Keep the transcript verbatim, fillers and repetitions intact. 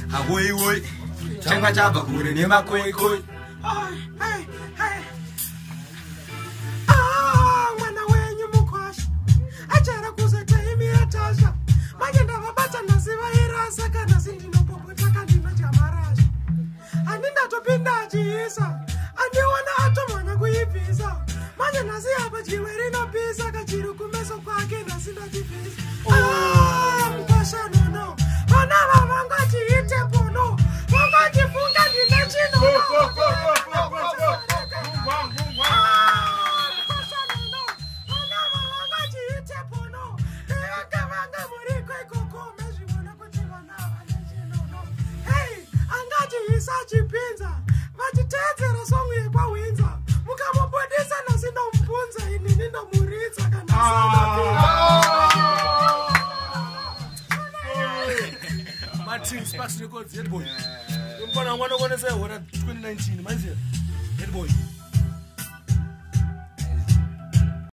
Awoi woi. Changa chaba kure ne makoi koi. Hey, hey. Ah, mwana wenyu mukwashi. Achara kuzeta imi yatasha. Magenda vabata nasiva irasa kana sindino popota kandino chamarashi. Andinda topinda achiisa. Andiwana ato mwana kuipisa. Manje nasi hapa jiweri no pisa. Kachiru kumeso kwake nasinda jipisa. Ah, mkwasha no no. Ona vavango chiite pono. Vango chifunga dine chino no. Go, go, go, go, go, go, go. Mungwa, mungwa. Ah, mkwasha no no. Ona vavango chiite pono. Eyoke vanga muri kwe koko. Meji wana kuchivana vane chino no. Hey, angaji isa chipinza. Vachitedzera songu yekwa winza. Mukamubudisa nasino mpunza. Ini nindo muritsa kana Martin Sparks Records, Head Boy. Umbona mwana kone se hora twenty nineteen, manje. Head Boy.